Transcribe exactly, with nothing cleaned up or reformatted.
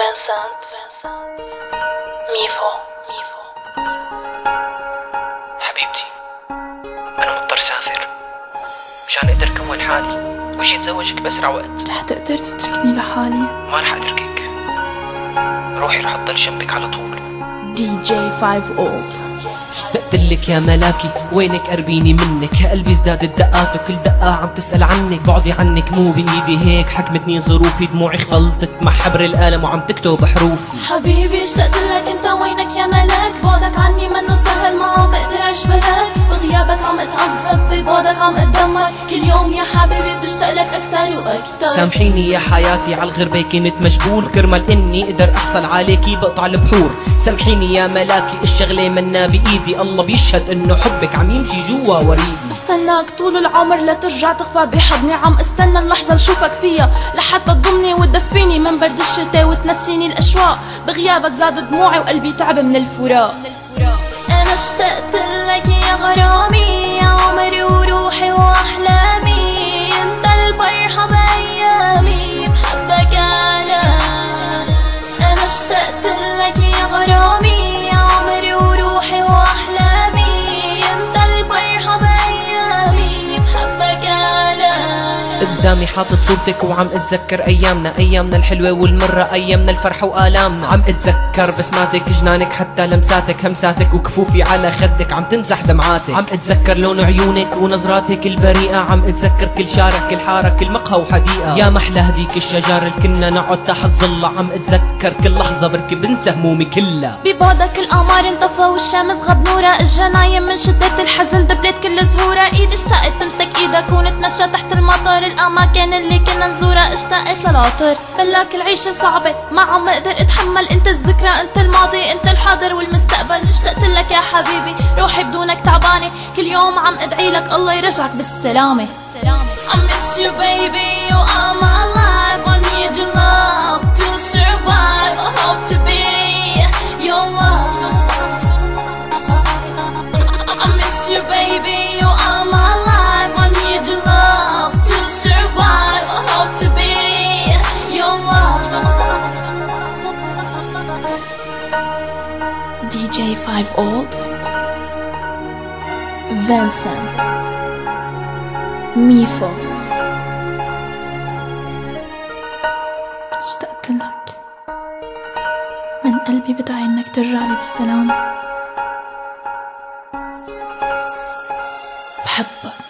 فانسانت ميفو. حبيبتي أنا مضطر سافر مشان أقدر أكون حالي وجي أتزوجك بأسرع وقت. رح تقدر تتركني لحالي؟ ما رح أتركك، روحي رح أضل جنبك على طول. دي جي فايف أولد. اشتقت لك يا ملاكي، وينك قربيني منك، قلبي ازدادت دقات وكل دقة عم تسأل عنك، بعدي عنك مو بإيدي هيك حكمتني ظروفي، دموعي خلطت مع حبر القلم وعم تكتب حروفي. حبيبي اشتقت لك انت وينك يا ملاك، بعدك عني منه سهل ما عم اقدر اعيش بلاك، بغيابك عم اتعذب ببعدك عم اتدمر، كل يوم يا حبيبي بشتاق لك اكتر واكتر. سامحيني يا حياتي عالغربة كنت مجبور، كرمال اني اقدر احصل عليكي بقطع البحور. سامحيني يا ملاكي الشغلة منا بإيدي، الله بيشهد انه حبك عم يمشي جوا وريدي. بستناك طول العمر لترجع تخفى بحضني، عم استنى اللحظة لشوفك فيها لحتى تضمني وتدفيني من برد الشتاء وتنسيني الاشواق، بغيابك زادوا دموعي وقلبي تعب من الفراق. انا اشتقت لك يا غرامي، يا عمري وروحي واحلامي، انت الفرحة بايامي بحبك انا. انا اشتقت لك يا غرامي، يا عمري وروحي واحلامي، انت الفرحة بايامي بحبك انا. قدامي حاطط صورتك وعم اتذكر ايامنا، ايامنا الحلوة والمرة، ايامنا الفرحة والامنا، عم اتذكر بسماتك جنانك حتى لمساتك همساتك، وكفوفي على خدك عم تنزح دمعاتك، عم اتذكر لون عيونك ونظراتك البريئة، عم اتذكر كل شارع كل حارة كل مقهى وحديقة، يا محلى هديك الشجر اللي كنا نقعد تحت ظلها، عم اتذكر كل لحظة بركي بنسى همومي كلها. ببعدك القمر انطفى والشمس غاب نورها، الجناين من شدة الحزن دبلت كل زهورها، ايدي اشتقت تمسك ايدك ونتمشى تحت المطر، الاماكن اللي كنا نزورها اشتقت للعطر، بلاك العيشة صعبة ما عم اقدر اتحمل، انت الذكرى انت الماضي انت الحاضر والمستقبل، اشتقت لك يا حبيبي روحي بدونك تعبانة، كل يوم عم ادعي لك الله يرجعك بالسلامة. I miss you baby, you are my life, I need your love to survive, I hope to be your wife. I miss you baby, you are my life, I need your love to survive, I hope to be your wife. دي جي فايف أولد. فانسانت ميفو. اشتقت لك من قلبي، بدعي انك ترجع لي بالسلامة، بحبك.